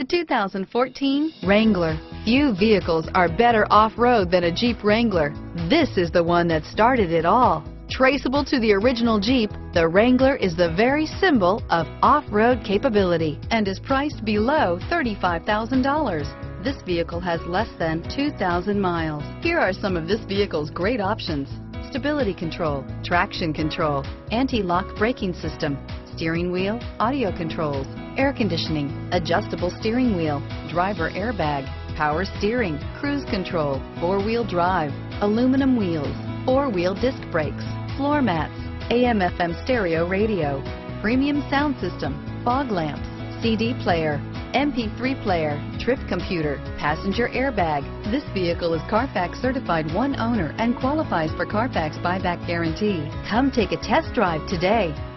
The 2014 Wrangler. Few vehicles are better off-road than a Jeep Wrangler. This is the one that started it all. Traceable to the original Jeep, the Wrangler is the very symbol of off-road capability and is priced below $35,000. This vehicle has less than 2,000 miles. Here are some of this vehicle's great options: stability control, traction control, anti-lock braking system, steering wheel audio controls, air conditioning, adjustable steering wheel, driver airbag, power steering, cruise control, four-wheel drive, aluminum wheels, four-wheel disc brakes, floor mats, AM/FM stereo radio, premium sound system, fog lamps, CD player, MP3 player, trip computer, passenger airbag. This vehicle is Carfax certified one owner and qualifies for Carfax buyback guarantee. Come take a test drive today.